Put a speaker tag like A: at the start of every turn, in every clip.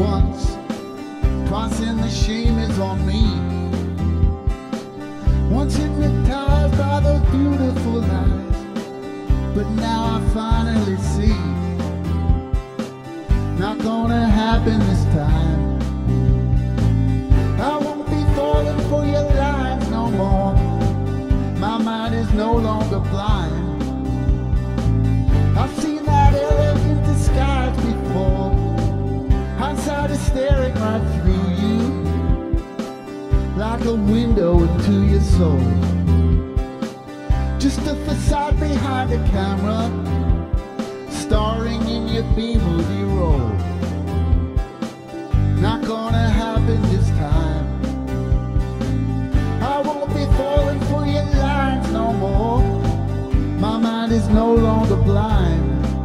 A: once, twice, and the shame is on me. Once hypnotized by those beautiful eyes, but now I finally see. Not gonna happen this time. I won't be falling for your lies no more. My mind is no longer blind. I've seen that elegant disguise before. Hindsight is staring right through you, like a window into your soul. Just a facade behind a camera, starring in your B-movie role. Not gonna happen this time. I won't be falling for your lines no more. My mind is no longer blind.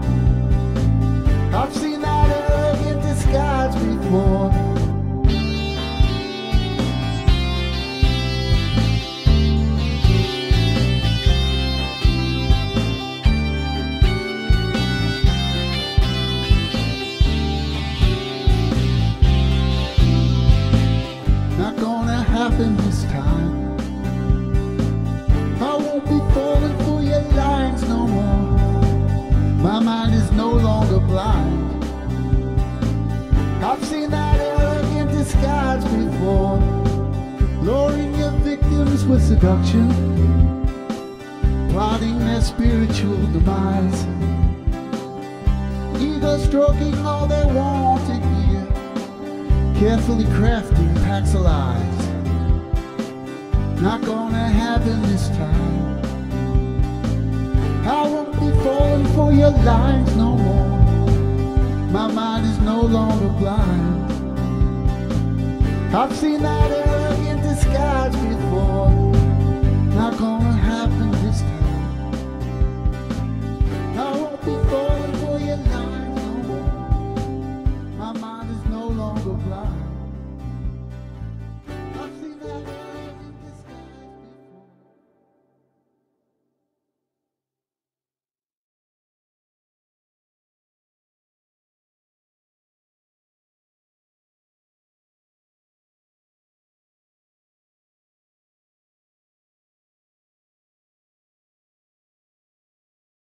A: I've seen that elegant disguise before. Not gonna happen this time. I won't be falling for your lines no more. My mind is no longer blind. I've seen that elegant disguise before, luring your victims with seduction, plotting their spiritual demise. Ego stroking all they want to hear, carefully crafting packs of lies. Not gonna happen this time. I won't be falling for your lines no more. My mind is no longer blind. I've seen that elegant disguise before. Not gonna happen this time. I won't be falling